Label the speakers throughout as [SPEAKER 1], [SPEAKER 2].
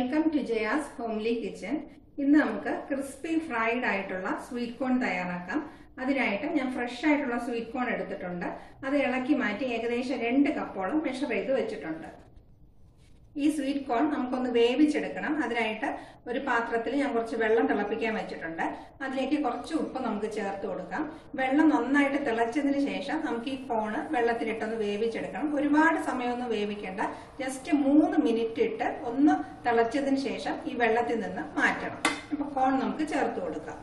[SPEAKER 1] Welcome to Jaya's homely kitchen. ഇന്ന് നമുക്ക് crispy fried ആയിട്ടുള്ള സ്വീറ്റ് കോൺ തയ്യാറാക്കാം. അതിനായിട്ട് ഞാൻ ഫ്രഷ് ആയിട്ടുള്ള സ്വീറ്റ് കോൺ എടുത്തിട്ടുണ്ട്. അത് ഇളക്കി മാറ്റി ഏകദേശം 2 കപ്പോളം മെഷർ ചെയ്ത് വെച്ചിട്ടുണ്ട്. ഈ സ്വീറ്റ് കോൺ നമുക്കൊന്ന് വേവിച്ചെടുക്കണം. അതിനായിട്ട് ഒരു പാത്രത്തിൽ ഞാൻ കുറച്ച് വെള്ളം തിളപ്പിക്കാൻ വെച്ചിട്ടുണ്ട്. അതിലേക്ക് കുറച്ച് ഉപ്പ് നമുക്ക് ചേർത്ത് കൊടുക്കാം. വെള്ളം നന്നായിട്ട് തിളച്ചതിന് ശേഷം നമുക്ക് ഈ കോണ് വെള്ളത്തിലിട്ടൊന്ന് വേവിച്ചെടുക്കണം. ഒരുപാട് സമയമൊന്നും വേവിക്കേണ്ട, ജസ്റ്റ് 3 മിനിറ്റ് ഇട്ട് ഒന്ന് തിളച്ചതിന് ശേഷം ഈ വെള്ളത്തിൽ നിന്ന് മാറ്റണം. അപ്പൊ കോൺ നമുക്ക് ചേർത്ത് കൊടുക്കാം.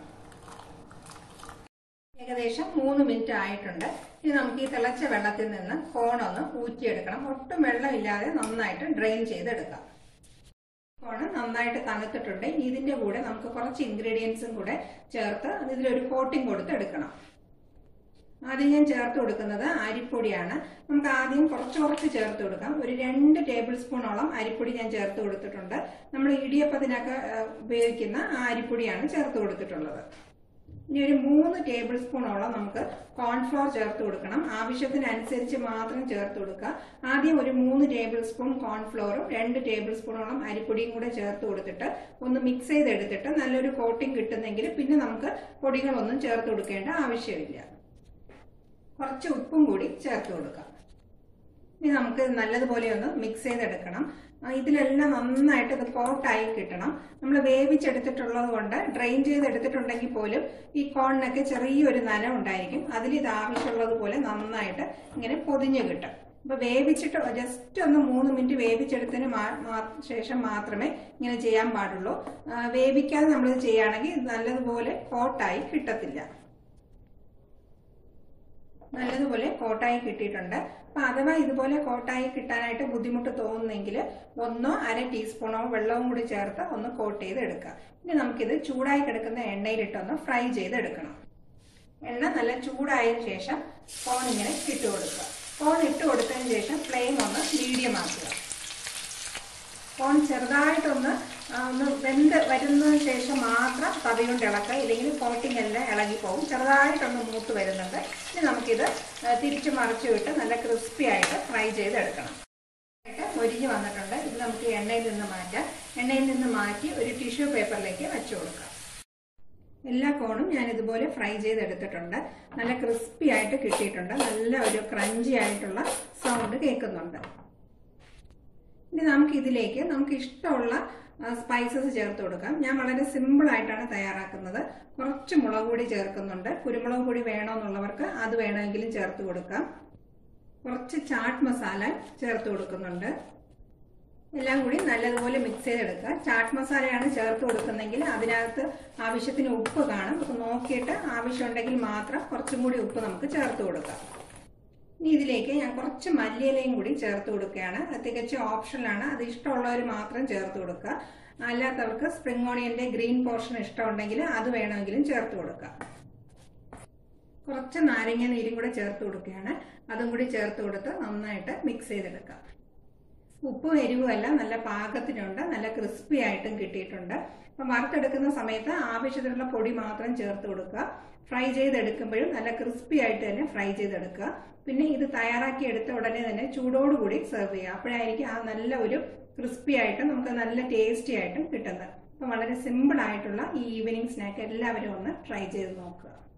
[SPEAKER 1] ഏകദേശം 3 മിനിറ്റ് ആയിട്ടുണ്ട്. ഇനി നമുക്ക് ഈ തിളച്ച വെള്ളത്തിൽ നിന്ന് കോണൊന്ന് ഊറ്റിയെടുക്കണം. ഒട്ടും വെള്ളമില്ലാതെ നന്നായിട്ട് ഡ്രെയിൻ ചെയ്തെടുക്കാം. കോണ് നന്നായിട്ട് തണുത്തിട്ടുണ്ട്. ഇതിന്റെ കൂടെ നമുക്ക് കുറച്ച് ഇൻഗ്രീഡിയൻസും കൂടെ ചേർത്ത് ഇതിലൊരു കോട്ടിംഗ് കൊടുത്തെടുക്കണം. ആദ്യം ഞാൻ ചേർത്ത് കൊടുക്കുന്നത് അരിപ്പൊടിയാണ്. നമുക്ക് ആദ്യം കുറച്ച് ചേർത്ത് കൊടുക്കാം. ഒരു 2 ടേബിൾ സ്പൂണോളം അരിപ്പൊടി ഞാൻ ചേർത്ത് കൊടുത്തിട്ടുണ്ട്. നമ്മൾ ഇടിയപ്പത്തിനൊക്കെ ഉപയോഗിക്കുന്ന ആ അരിപ്പൊടിയാണ് ചേർത്ത് കൊടുത്തിട്ടുള്ളത്. ഇനി ഒരു 3 ടേബിൾ സ്പൂണോളം നമുക്ക് കോൺഫ്ലോർ ചേർത്ത് കൊടുക്കണം. ആവശ്യത്തിനനുസരിച്ച് മാത്രം ചേർത്ത് കൊടുക്കുക. ആദ്യം ഒരു 3 ടേബിൾ സ്പൂൺ കോൺഫ്ലോറും 2 ടേബിൾ സ്പൂണോളം അരിപ്പൊടിയും കൂടെ ചേർത്ത് കൊടുത്തിട്ട് ഒന്ന് മിക്സ് ചെയ്തെടുത്തിട്ട് നല്ലൊരു കോട്ടിംഗ് കിട്ടുന്നെങ്കിൽ പിന്നെ നമുക്ക് പൊടികളൊന്നും ചേർത്ത് കൊടുക്കേണ്ട ആവശ്യമില്ല. കുറച്ച് ഉപ്പും കൂടി ചേർത്ത് കൊടുക്കാം. ഇനി നമുക്ക് നല്ലതുപോലെ ഒന്ന് മിക്സ് ചെയ്തെടുക്കണം. ഇതിലെല്ലാം നന്നായിട്ട് ഇത് കോട്ടായി കിട്ടണം. നമ്മൾ വേവിച്ചെടുത്തിട്ടുള്ളത് കൊണ്ട് ഡ്രെയിൻ ചെയ്തെടുത്തിട്ടുണ്ടെങ്കിൽ പോലും ഈ കോണിനൊക്കെ ചെറിയൊരു നനവുണ്ടായിരിക്കും. അതിൽ ഇത് ആവശ്യമുള്ളതുപോലെ നന്നായിട്ട് ഇങ്ങനെ പൊതിഞ്ഞ് കിട്ടും. അപ്പൊ വേവിച്ചിട്ട് ജസ്റ്റ് ഒന്ന് 3 മിനിറ്റ് വേവിച്ചെടുത്തതിന് ശേഷം മാത്രമേ ഇങ്ങനെ ചെയ്യാൻ പാടുള്ളൂ. വേവിക്കാതെ നമ്മളിത് ചെയ്യുകയാണെങ്കിൽ നല്ലതുപോലെ കോട്ടായി കിട്ടത്തില്ല. നല്ലതുപോലെ കോട്ടായി കിട്ടിയിട്ടുണ്ട്. അപ്പൊ അഥവാ ഇതുപോലെ കോട്ടായി കിട്ടാനായിട്ട് ബുദ്ധിമുട്ട് തോന്നുന്നെങ്കിൽ 1-1/2 ടീസ്പൂണോ വെള്ളവും കൂടി ചേർത്ത് ഒന്ന് കോട്ട് ചെയ്ത് എടുക്കാം. ഇനി നമുക്കിത് ചൂടായി കിടക്കുന്ന എണ്ണയിലിട്ടൊന്ന് ഫ്രൈ ചെയ്തെടുക്കണം. എണ്ണ നല്ല ചൂടായതിനു ശേഷം കോൺ ഇങ്ങനെ ഇട്ട് കൊടുക്കുക. കോൺ ഇട്ട് കൊടുത്തതിന് ശേഷം ഫ്ലെയിം ഒന്ന് മീഡിയം ആക്കുക. കോൺ ചെറുതായിട്ടൊന്ന് വെന്ത് വരുന്നതിന് ശേഷം മാത്രം തവി കൊണ്ട് ഇളക്കുക, ഇല്ലെങ്കിൽ കോട്ടിംഗ് എല്ലാം ഇളകിപ്പോവും. ചെറുതായിട്ടൊന്ന് മൂത്ത് വരുന്നുണ്ട്. ഇനി നമുക്കിത് തിരിച്ചു മറിച്ചു വിട്ട് നല്ല ക്രിസ്പി ആയിട്ട് ഫ്രൈ ചെയ്തെടുക്കണം. മൊരിഞ്ഞ് വന്നിട്ടുണ്ട്. ഇത് നമുക്ക് എണ്ണയിൽ നിന്ന് മാറ്റാം. എണ്ണയിൽ നിന്ന് മാറ്റി ഒരു ടിഷ്യൂ പേപ്പറിലേക്ക് വെച്ചു കൊടുക്കാം. എല്ലാ കോണും ഞാൻ ഇതുപോലെ ഫ്രൈ ചെയ്തെടുത്തിട്ടുണ്ട്. നല്ല ക്രിസ്പി ആയിട്ട് കിട്ടിയിട്ടുണ്ട്. നല്ല ഒരു ക്രഞ്ചി ആയിട്ടുള്ള സൗണ്ട് കേൾക്കുന്നുണ്ട്. ഇനി നമുക്ക് ഇതിലേക്ക് നമുക്ക് ഇഷ്ടമുള്ള സ്പൈസസ് ചേർത്ത് കൊടുക്കാം. ഞാൻ വളരെ സിമ്പിൾ ആയിട്ടാണ് തയ്യാറാക്കുന്നത്. കുറച്ച് മുളക് പൊടി ചേർക്കുന്നുണ്ട്. കുരുമുളക് പൊടി വേണമെന്നുള്ളവർക്ക് അത് വേണമെങ്കിലും ചേർത്ത് കൊടുക്കാം. കുറച്ച് ചാട്ട് മസാല ചേർത്ത് കൊടുക്കുന്നുണ്ട്. എല്ലാം കൂടി നല്ലതുപോലെ മിക്സ് ചെയ്തെടുക്കുക. ചാട്ട് മസാലയാണ് ചേർത്ത് കൊടുക്കുന്നെങ്കിൽ അതിനകത്ത് ആവശ്യത്തിന് ഉപ്പ് കാണും. അപ്പൊ നോക്കിയിട്ട് ആവശ്യമുണ്ടെങ്കിൽ മാത്രം കുറച്ചും കൂടി ഉപ്പ് നമുക്ക് ചേർത്ത് കൊടുക്കാം. ഇനി ഇതിലേക്ക് ഞാൻ കുറച്ച് മല്ലിയിലയും കൂടി ചേർത്ത് കൊടുക്കുകയാണ്. അത് തികച്ചും ഓപ്ഷനിലാണ്. അത് ഇഷ്ടമുള്ളവർ മാത്രം ചേർത്ത് കൊടുക്കുക. അല്ലാത്തവർക്ക് സ്പ്രിംഗ് ഓണിയന്റെ ഗ്രീൻ പോർഷൻ ഇഷ്ടമുണ്ടെങ്കിൽ അത് വേണമെങ്കിലും ചേർത്ത് കൊടുക്കുക. കുറച്ച് നാരങ്ങ നീരും കൂടെ ചേർത്ത് കൊടുക്കുകയാണ്. അതും കൂടി ചേർത്ത് കൊടുത്ത് നന്നായിട്ട് മിക്സ് ചെയ്തെടുക്കുക. ഉപ്പും എരിവും എല്ലാം നല്ല പാകത്തിനുണ്ട്. നല്ല ക്രിസ്പി ആയിട്ടും കിട്ടിയിട്ടുണ്ട്. അപ്പം വറുത്തെടുക്കുന്ന സമയത്ത് ആവശ്യത്തിനുള്ള പൊടി മാത്രം ചേർത്ത് കൊടുക്കുക. ഫ്രൈ ചെയ്തെടുക്കുമ്പോഴും നല്ല ക്രിസ്പി ആയിട്ട് തന്നെ ഫ്രൈ ചെയ്തെടുക്കുക. പിന്നെ ഇത് തയ്യാറാക്കി എടുത്ത ഉടനെ തന്നെ ചൂടോടുകൂടി സെർവ് ചെയ്യുക. അപ്പോഴായിരിക്കും ആ നല്ല ഒരു ക്രിസ്പി ആയിട്ടും നമുക്ക് നല്ല ടേസ്റ്റി ആയിട്ടും കിട്ടുന്നത്. അപ്പം വളരെ സിമ്പിൾ ആയിട്ടുള്ള ഈ ഈവനിങ് സ്നാക്ക് എല്ലാവരും ഒന്ന് ട്രൈ ചെയ്ത് നോക്കുക.